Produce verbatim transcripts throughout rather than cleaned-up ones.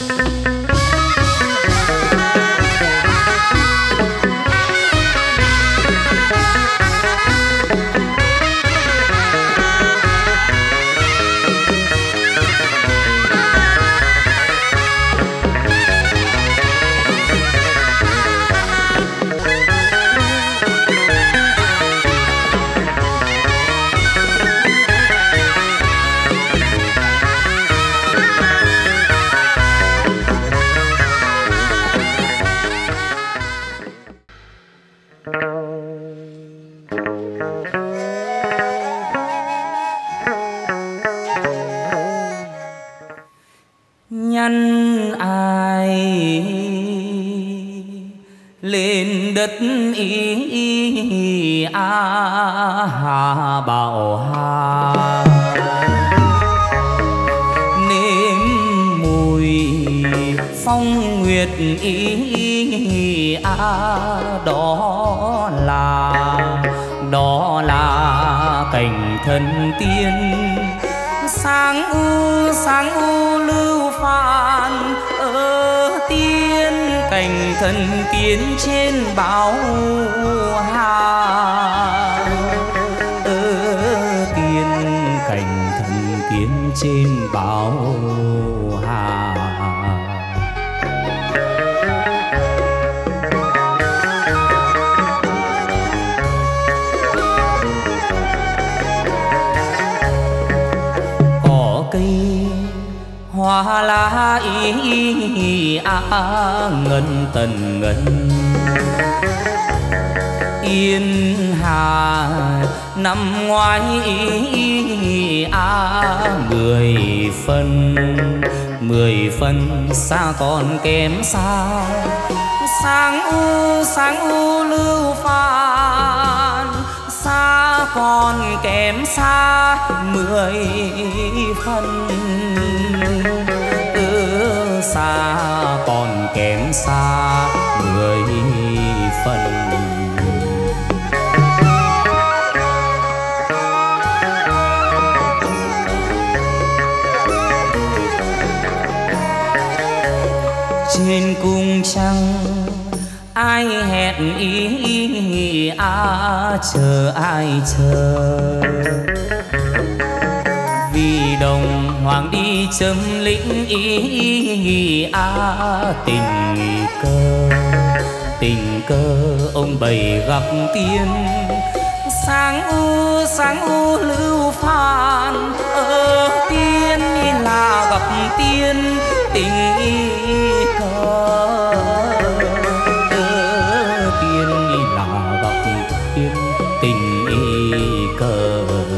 Nhân ai lên đất ý a hà bảo hà nếm mùi phong nguyệt ý a đó là đó là cảnh thần tiên sáng u sáng u lưu phan ở tiên cảnh thần tiên trên báo hà ở tiên cảnh thần tiên trên báo hà. Hoa lá ý a ngân tần ngân yên hà năm ngoái ý a mười phân mười phân xa còn kém xa sáng u sáng u lưu phan xa còn kém xa mười phân ừ, xa còn kém xa mười phần. Trên cung trăng ai hẹn ý à chờ ai chờ vì đồng hoàng đi châm lĩnh ý à tình cơ tình cơ ông bày gặp tiên sáng u sáng u lưu phan ở tiên là gặp tiên tình cơ tiên là gặp tiên tình cơ.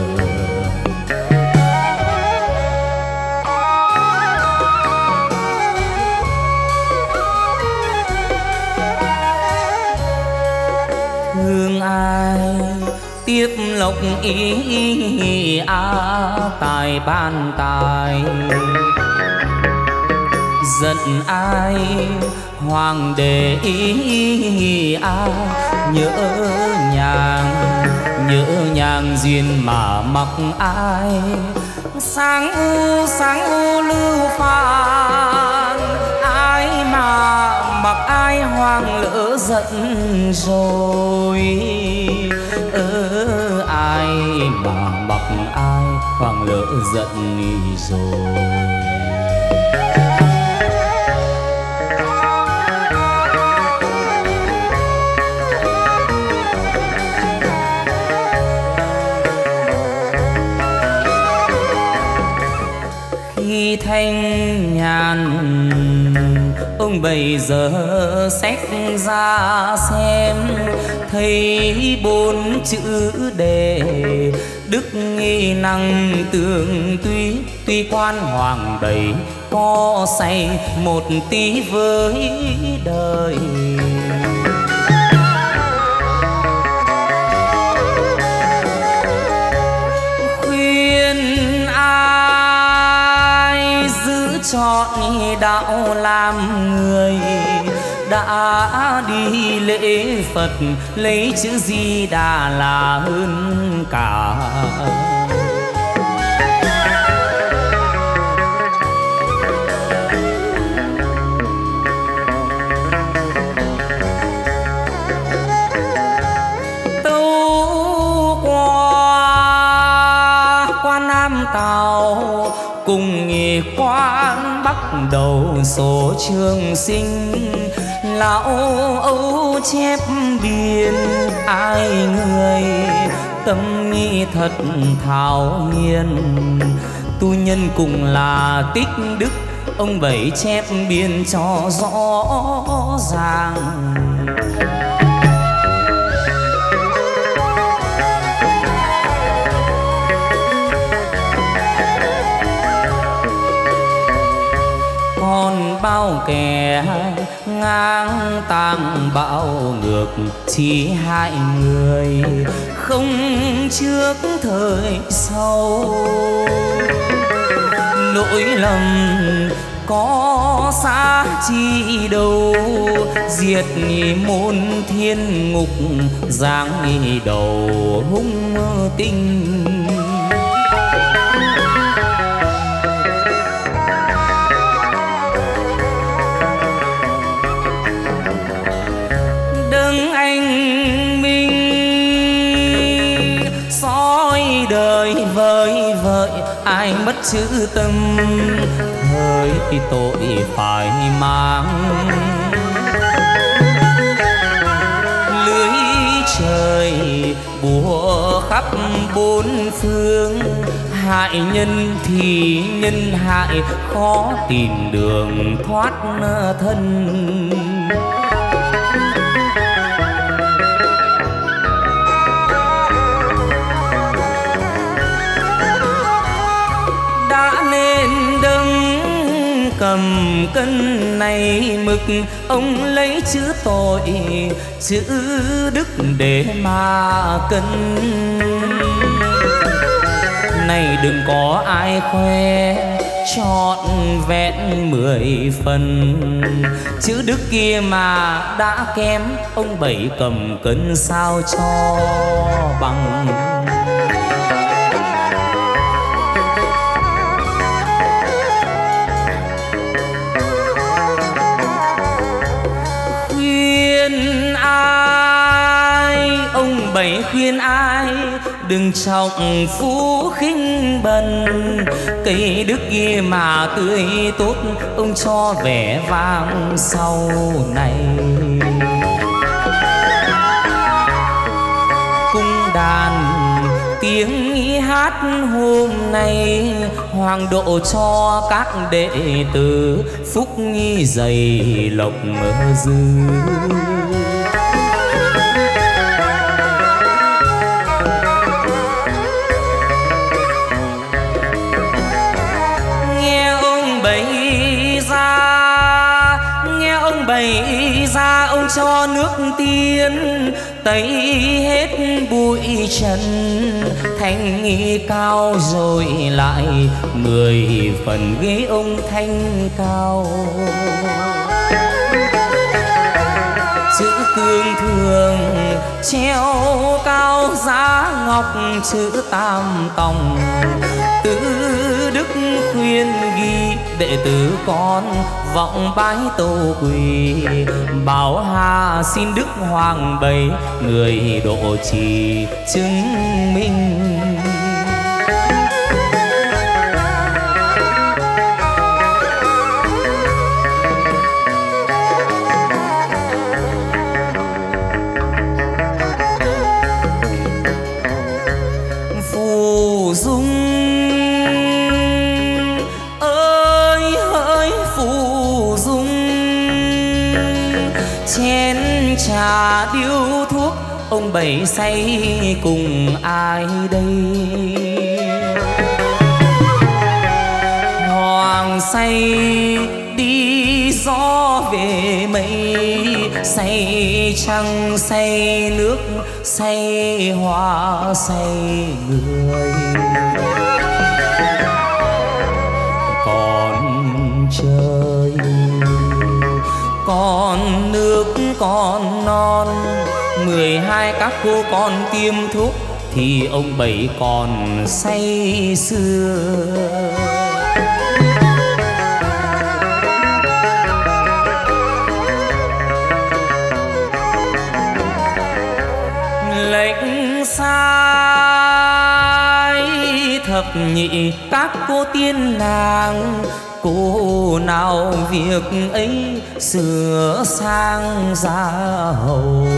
Thương ai tiếp lộc ý a tài ban tài giận ai hoàng đế ý a nhớ nhàng nhớ nhàng duyên mà mặc ai sáng u sáng u lưu phan ai mà mặc ai hoàng lỡ giận rồi ơ ai mà mặc ai hoàng lỡ giận rồi. Khi thanh nhàn ông bây giờ xách ra xem thấy bốn chữ đề đức nghi năng tường tuy tuy quan hoàng đầy có say một tí với đời chọn đạo làm người đã đi lễ Phật lấy chữ Di Đà là hơn cả bắt đầu số trường sinh. Lão Âu chép biên ai người, tâm nghi thật thảo hiền. Tu nhân cùng là tích đức, ông Bảy chép biên cho rõ ràng. Còn bao kẻ ngang tàng bạo ngược, chỉ hại người không trước thời sau. Lỗi lầm có xa chi đâu, diệt môn thiên ngục, giáng đầu hung tinh. Đấng anh minh soi đời vơi vợi, ai mất chữ tâm thời tội phải mang. Lưới trời bùa khắp bốn phương, hại nhân thì nhân hại, khó tìm đường thoát thân. Cầm cân này mực, ông lấy chữ tội chữ đức để mà cân. Này đừng có ai khoe trọn vẹn mười phần, chữ đức kia mà đã kém, ông Bảy cầm cân sao cho bằng. Bảy khuyên ai đừng trọng phú khinh bần, cây đức kia mà tươi tốt, ông cho vẻ vang sau này. Cung đàn tiếng hát hôm nay, hoàng độ cho các đệ tử, phúc nghi dày lộc mơ dư. Bày ra ông cho nước tiên, tẩy hết bụi trần, thanh nghi cao rồi lại mười phần ghế ông thanh cao. Chữ cương thường treo cao giá ngọc, chữ tam tòng tứ đức khuyên ghi, đệ tử con vọng bái tô quỳ. Bảo hà xin đức hoàng bày, người độ trì chứng minh. Phù dung ơi hỡi phù dung, chén trà điếu thuốc, ông Bảy say cùng ai đây? Hoàng say đi gió về mây, say trăng say nước, say hoa say người. Còn trời còn nước còn non, mười hai các cô con tiêm thuốc, thì ông Bảy còn say sưa. Lệnh sai thập nhị các cô tiên nàng, cô nào việc ấy sửa sang gia hầu.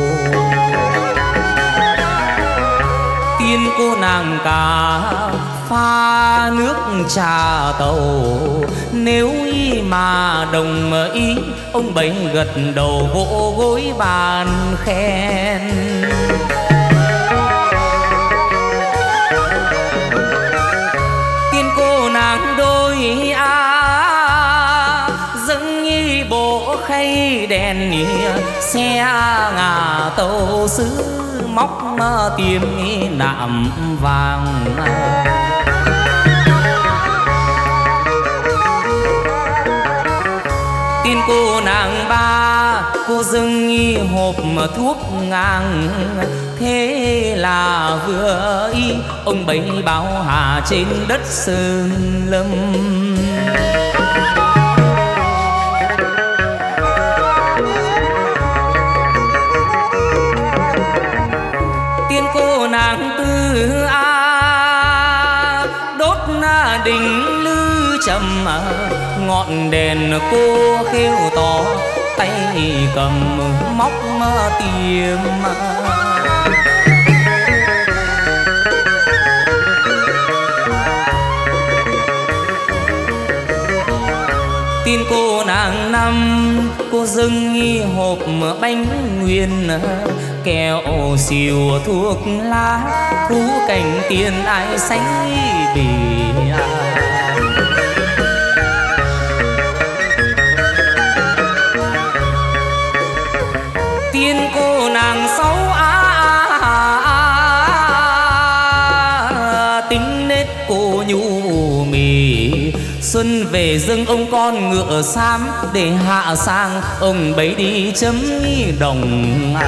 Tiên cô nàng cả pha nước trà tàu, nếu ý mà đồng ý ông bấy gật đầu vỗ gối bàn khen. Tiên cô nàng đôi a dâng nhi bộ khay đèn xe ngà tàu sứ móc tiêm nạm vàng. Tiên cô nàng ba cô dâng nghi hộp thuốc ngang, thế là vừa ý ông bấy báo hà trên đất sơn lâm. Tiên cô nàng tư a đốt đình lư trầm, ngọn đèn cô khêu to tay cầm móc tiêm. Tiên cô nàng năm cô dâng nghi hộp bánh nguyên, kẹo xìu thuốc lá thú cảnh tiền ai sánh bì. Tiên cô nàng sáu á tính nết cô nhu mì, xuân về dâng ông con ngựa xám để hạ sang ông bấy đi chấm đồng.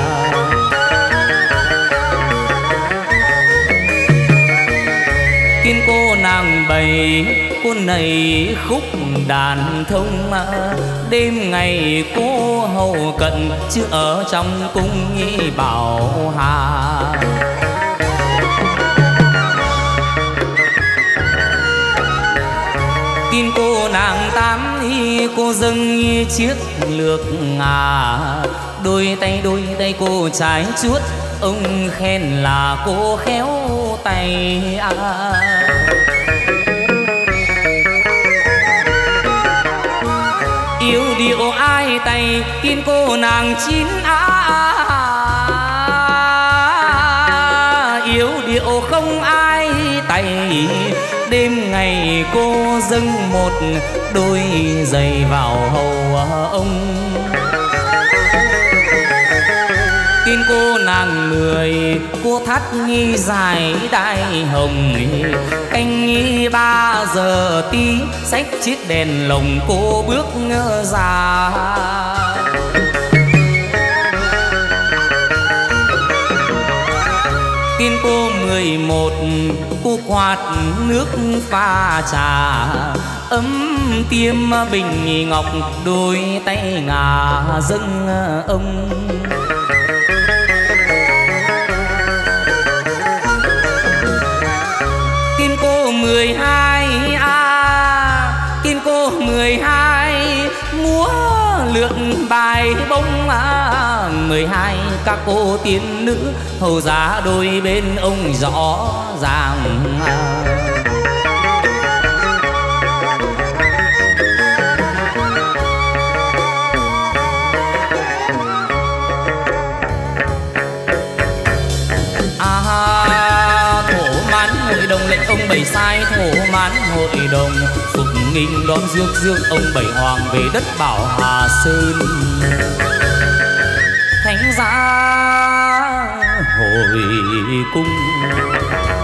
Tiên cô nàng bày cô này khúc đàn thông, đêm ngày cô hầu cận chứ ở trong cung nhi bảo hà. Tiên cô nàng tám cô dâng chiếc lược ngà, đôi tay đôi tay cô trái chuốt ông khen là cô khéo tay à. Yêu điệu ai tay tiên cô nàng chín á, yêu điệu không ai tay đêm ngày cô dâng một đôi giày vào hầu ông. Tiên cô nàng mười cô thắt nghi dài đai hồng, canh nghi ba giờ tí xách chiếc đèn lồng cô bước ra. Tiên cô mười một cô quạt nước pha trà, ấm tiêm bình ngọc đôi tay ngà dâng ông. Tiên cô mười hai a tiên cô mười hai múa lượn bài bông á, mười hai các cô tiên nữ hầu giá đôi bên ông rõ ràng. Đồng lệnh ông bảy sai thổ mãn hội đồng, phục nghinh đón rước rước ông bảy hoàng về đất Bảo Hà Sơn. Thánh giá hồi cung